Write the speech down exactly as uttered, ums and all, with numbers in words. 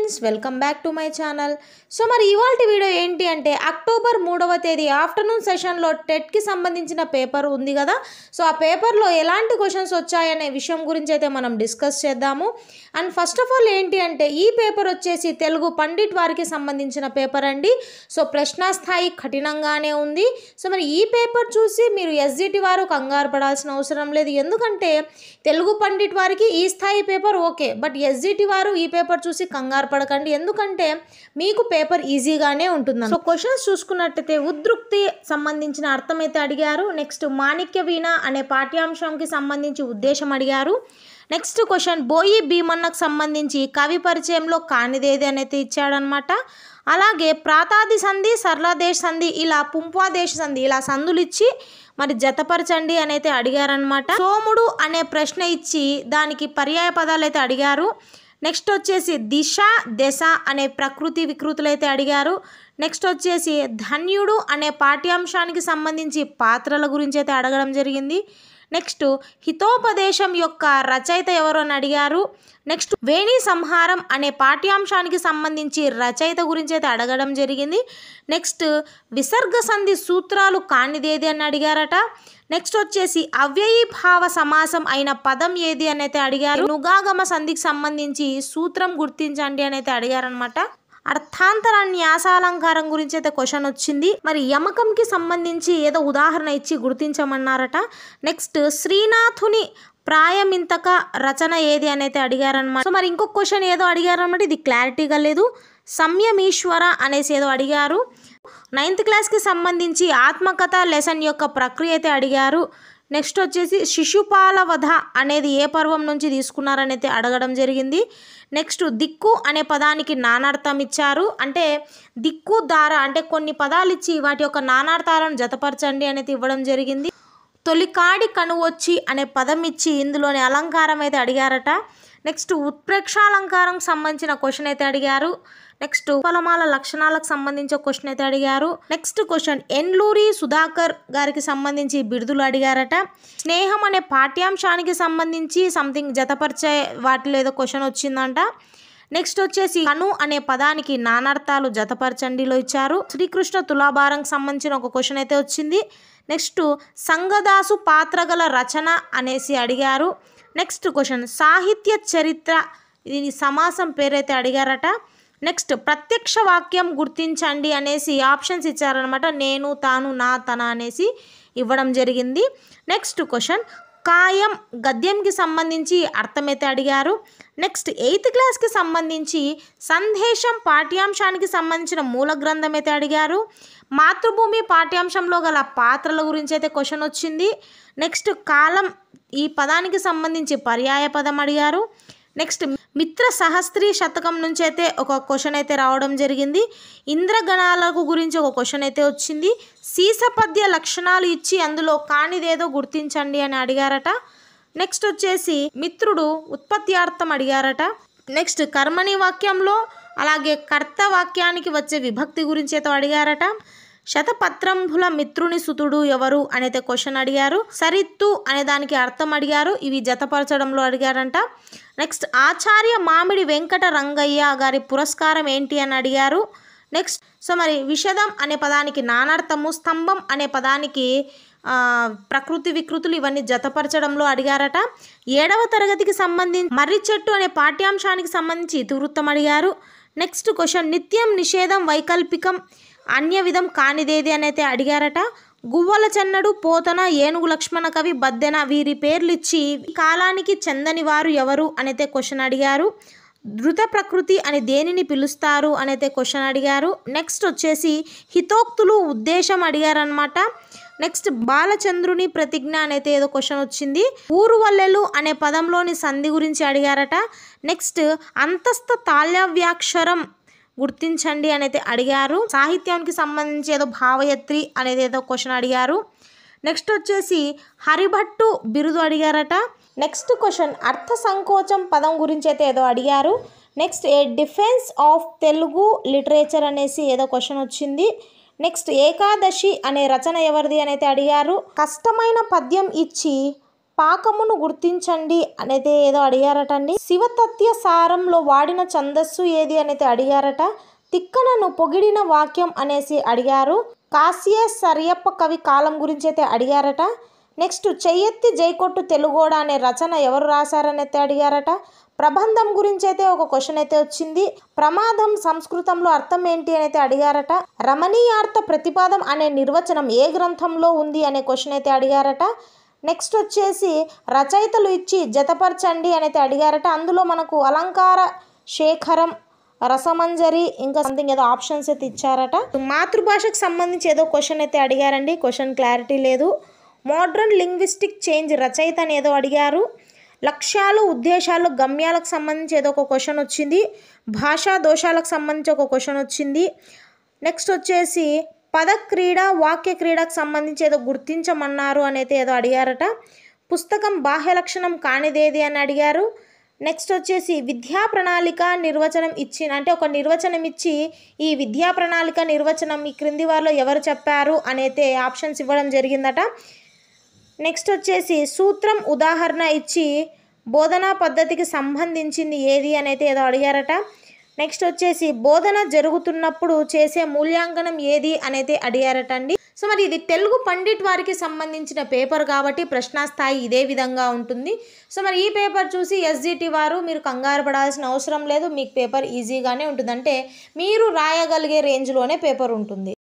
Friends, welcome back to my channel. So మరి ఇవాల్టి video ఏంటి అంటే అక్టోబర్ మూడవ తేదీ ఆఫ్టర్నూన్ సెషన్లో టెట్కి సంబంధించిన పేపర్ ఉంది కదా. సో ఆ పేపర్లో ఎలాంటి క్వశ్చన్స్ వచ్చాయనే విషయం గురించి అయితే మనం డిస్కస్ చేద్దాము. అండ్ ఫస్ట్ ఆఫ్ ఆల్ ఏంటి అంటే ఈ పేపర్ వచ్చేసి తెలుగు పండిట్ వారికి సంబంధించిన పేపర్ అండి. సో ప్రశ్న స్థాయి కఠినంగానే ఉంది. సో మరి ఈ పేపర్ చూసి మీరు ఎస్జిటి వారు కంగారు పడాల్సిన అవసరం లేదు. ఎందుకంటే తెలుగు పండిట్ వారికి ఈ స్థాయి పేపర్ ఓకే, బట్ ఎస్జిటి వారు ఈ పేపర్ చూసి కంగారు పడకండి, ఎందుకంటే మీకు పేపర్ ఈజీగానే ఉంటుంది. సో క్వశ్చన్స్ చూసుకున్నట్టయితే ఉద్రుక్తి సంబంధించిన అర్థం అయితే అడిగారు. నెక్స్ట్ మాణిక్య వీణ అనే పాఠ్యాంశానికి సంబంధించి ఉద్దేశం అడిగారు. నెక్స్ట్ క్వశ్చన్ బోయి భీమన్నకు సంబంధించి కవి పరిచయంలో కానిదేది అనేది ఇచ్చాడనమాట. అలాగే ప్రాతాది సంధి, సరళదేశ సంధి, ఇలా పుంపాదేశ సంధి, ఇలా సంధులు ఇచ్చి మరి జతపరచండి అని అయితే అడిగారనమాట. సోముడు అనే ప్రశ్న ఇచ్చి దానికి పర్యాయ పదాలు అయితే అడిగారు. నెక్స్ట్ వచ్చేసి దిశ, దశ అనే ప్రకృతి వికృతులు అయితే అడిగారు. నెక్స్ట్ వచ్చేసి ధన్యుడు అనే పాఠ్యాంశానికి సంబంధించి పాత్రల గురించి అయితే అడగడం జరిగింది. నెక్స్ట్ హితోపదేశం యొక్క రచయిత ఎవరు అని అడిగారు. నెక్స్ట్ వేణి సంహారం అనే పాఠ్యాంశానికి సంబంధించి రచయిత గురించి అయితే అడగడం జరిగింది. నెక్స్ట్ విసర్గ సంధి సూత్రాలు కానిదేది అని అడిగారట. నెక్స్ట్ వచ్చేసి అవ్యయీభావ సమాసం అయిన పదం ఏది అని అయితే అడిగారు. నుగాగమ సంధికి సంబంధించి సూత్రం గుర్తించండి అని అయితే అడిగారనమాట. అర్థాంతర న్యాసాలంకారం గురించి అయితే క్వశ్చన్ వచ్చింది. మరి యమకంకి సంబంధించి ఏదో ఉదాహరణ ఇచ్చి గుర్తించమన్నారట. నెక్స్ట్ శ్రీనాథుని ప్రాయమింతక రచన ఏది అని అయితే అడిగారనమాట. సో మరి ఇంకొక క్వశ్చన్ ఏదో అడిగారనమాట, ఇది క్లారిటీగా లేదు. సంయమీశ్వర అనేసి ఏదో అడిగారు. నైన్త్ క్లాస్కి సంబంధించి ఆత్మకథ లెసన్ యొక్క ప్రక్రియ అయితే అడిగారు. నెక్స్ట్ వచ్చేసి శిశుపాల వధ అనేది ఏ పర్వం నుంచి తీసుకున్నారని అయితే అడగడం జరిగింది. నెక్స్ట్ దిక్కు అనే పదానికి నానార్థం ఇచ్చారు. అంటే దిక్కు దార అంటే కొన్ని పదాలు ఇచ్చి వాటి యొక్క నానార్థాలను జతపరచండి అనేది ఇవ్వడం జరిగింది. తొలికాడి కనువొచ్చి అనే పదం ఇచ్చి ఇందులోని అలంకారం అయితే అడిగారట. నెక్స్ట్ ఉత్ప్రేక్షాలంకారం సంబంధించిన క్వశ్చన్ అయితే అడిగారు. నెక్స్ట్ ఫలమాల లక్షణాలకు సంబంధించిన క్వశ్చన్ అయితే అడిగారు. నెక్స్ట్ క్వశ్చన్ ఎన్లూరి సుధాకర్ గారికి సంబంధించి బిరుదులు అడిగారట. స్నేహం అనే పాఠ్యాంశానికి సంబంధించి సంథింగ్ జతపరిచే వాటిలో ఏదో క్వశ్చన్ వచ్చిందంట. నెక్స్ట్ వచ్చేసి కను అనే పదానికి నానార్థాలు జతపరచండిలో ఇచ్చారు. శ్రీకృష్ణ తులాభారంకి సంబంధించిన ఒక క్వశ్చన్ అయితే వచ్చింది. నెక్స్ట్ సంగదాసు పాత్రగల రచన అనేసి అడిగారు. నెక్స్ట్ క్వశ్చన్ సాహిత్య చరిత్ర, దీని సమాసం పేరైతే అడిగారట. నెక్స్ట్ ప్రత్యక్ష వాక్యం గుర్తించండి అనేసి ఆప్షన్స్ ఇచ్చారనమాట. నేను, తాను, నా, తన అనేసి ఇవ్వడం జరిగింది. నెక్స్ట్ క్వశ్చన్ కాయం గద్యంకి సంబంధించి అర్థమైతే అడిగారు. నెక్స్ట్ ఎయిత్ క్లాస్కి సంబంధించి సందేశం పాఠ్యాంశానికి సంబంధించిన మూల గ్రంథం అయితే అడిగారు. మాతృభూమి పాఠ్యాంశంలో గల పాత్రల గురించి అయితే క్వశ్చన్ వచ్చింది. నెక్స్ట్ కాలం ఈ పదానికి సంబంధించి పర్యాయ పదం అడిగారు. నెక్స్ట్ మిత్ర సహస్త్రీ శతకం నుంచి అయితే ఒక క్వశ్చన్ అయితే రావడం జరిగింది. ఇంద్రగణాలకు గురించి ఒక క్వశ్చన్ అయితే వచ్చింది. సీసపద్య లక్షణాలు ఇచ్చి అందులో కానిదేదో గుర్తించండి అని అడిగారట. నెక్స్ట్ వచ్చేసి మిత్రుడు ఉత్పత్త్యార్థం అడిగారట. నెక్స్ట్ కర్మణి వాక్యంలో అలాగే కర్త వాక్యానికి వచ్చే విభక్తి గురించి అయితే అడిగారట. శతపత్రంభుల మిత్రుని సుతుడు ఎవరు అనేది క్వశ్చన్ అడిగారు. సరిత్తు అనే దానికి అర్థం అడిగారు. ఇవి జతపరచడంలో అడిగారంట. నెక్స్ట్ ఆచార్య మామిడి వెంకట రంగయ్య గారి పురస్కారం ఏంటి అని అడిగారు. నెక్స్ట్ సో మరి విషదం అనే పదానికి నానార్థము, స్తంభం అనే పదానికి ప్రకృతి వికృతులు, ఇవన్నీ జతపరచడంలో అడిగారట. ఏడవ తరగతికి సంబంధించి మర్రి చెట్టు అనే పాఠ్యాంశానికి సంబంధించి ఇతివృత్తం అడిగారు. నెక్స్ట్ క్వశ్చన్ నిత్యం, నిషేధం, వైకల్పికం, అన్య విధం కానిదేది అని అయితే అడిగారట. గువ్వల చెన్నడు, పోతన, ఏనుగు లక్ష్మణ కవి, బద్దెన వీరి పేర్లు ఇచ్చి కాలానికి చెందని వారు ఎవరు అనేది క్వశ్చన్ అడిగారు. ధృత ప్రకృతి అని దేనిని పిలుస్తారు అనేది క్వశ్చన్ అడిగారు. నెక్స్ట్ వచ్చేసి హితోక్తులు ఉద్దేశం అడిగారనమాట. నెక్స్ట్ బాలచంద్రుని ప్రతిజ్ఞ అనేది ఏదో క్వశ్చన్ వచ్చింది. ఊరువల్లెలు అనే పదంలోని సంధి గురించి అడిగారట. నెక్స్ట్ అంతస్థ తాళవ్యాక్షరం గుర్తించండి అనేది అడిగారు. సాహిత్యానికి సంబంధించి ఏదో భావయత్రి అనేది ఏదో క్వశ్చన్ అడిగారు. నెక్స్ట్ వచ్చేసి హరిభట్టు బిరుదు అడిగారట. నెక్స్ట్ క్వశ్చన్ అర్థ సంకోచం పదం గురించి అయితే ఏదో అడిగారు. Next a defence of Telugu literature అనేసి ఏదో క్వశ్చన్ వచ్చింది. నెక్స్ట్ ఏకాదశి అనే రచన ఎవరిది అని అయితే అడిగారు. కష్టమైన పద్యం ఇచ్చి పాకమును గుర్తించండి అనేది ఏదో అడిగారట అండి. శివతత్య సారంలో వాడిన ఛందస్సు ఏది అనేది అడిగారట. తిక్కనను పొగిడిన వాక్యం అనేసి అడిగారు. కాశీయ సరియప్ప కవి కాలం గురించి అయితే అడిగారట. నెక్స్ట్ చెయ్యెత్తి జైకొట్టు తెలుగోడ అనే రచన ఎవరు రాశారనైతే అడిగారట. ప్రబంధం గురించి అయితే ఒక క్వశ్చన్ అయితే వచ్చింది. ప్రమాదం సంస్కృతంలో అర్థం ఏంటి అని అయితే అడిగారట. రమణీయార్థ ప్రతిపాదం అనే నిర్వచనం ఏ గ్రంథంలో ఉంది అనే క్వశ్చన్ అయితే అడిగారట. నెక్స్ట్ వచ్చేసి రచయితలు ఇచ్చి జతపరచండి అని అయితే అడిగారట. అందులో మనకు అలంకార శేఖరం, రసమంజరి, ఇంకా సంథింగ్ ఏదో ఆప్షన్స్ అయితే ఇచ్చారట. మాతృభాషకు సంబంధించి ఏదో క్వశ్చన్ అయితే అడిగారండి. క్వశ్చన్ క్లారిటీ లేదు. మోడ్రన్ లింగ్విస్టిక్ చేంజ్ రచయిత అని ఏదో అడిగారు. లక్ష్యాలు, ఉద్దేశాలు, గమ్యాలకు సంబంధించి ఏదో ఒక క్వశ్చన్ వచ్చింది. భాషా దోషాలకు సంబంధించి ఒక క్వశ్చన్ వచ్చింది. నెక్స్ట్ వచ్చేసి పద క్రీడ, వాక్య క్రీడకు సంబంధించి ఏదో గుర్తించమన్నారు అనేది ఏదో అడిగారట. పుస్తకం బాహ్య లక్షణం కానిదేది అని అడిగారు. నెక్స్ట్ వచ్చేసి విద్యా ప్రణాళిక నిర్వచనం ఇచ్చిన అంటే ఒక నిర్వచనం ఇచ్చి ఈ విద్యా ప్రణాళిక నిర్వచనం ఈ క్రింది వారిలో ఎవరు చెప్పారు అనేది ఆప్షన్స్ ఇవ్వడం జరిగిందట. నెక్స్ట్ వచ్చేసి సూత్రం ఉదాహరణ ఇచ్చి బోధనా పద్ధతికి సంబంధించింది ఏది అనేది ఏదో అడిగారట. నెక్స్ట్ వచ్చేసి బోధన జరుగుతున్నప్పుడు చేసే మూల్యాంకనం ఏది అనేది అడిగారట అండి. సో మరి ఇది తెలుగు పండిట్ వారికి సంబంధించిన పేపర్ కాబట్టి ప్రశ్నాస్థాయి ఇదే విధంగా ఉంటుంది. సో మరి ఈ పేపర్ చూసి ఎస్జిటి వారు మీరు కంగారు పడాల్సిన అవసరం లేదు. మీకు పేపర్ ఈజీగానే ఉంటుంది, అంటే మీరు రాయగలిగే రేంజ్లోనే పేపర్ ఉంటుంది.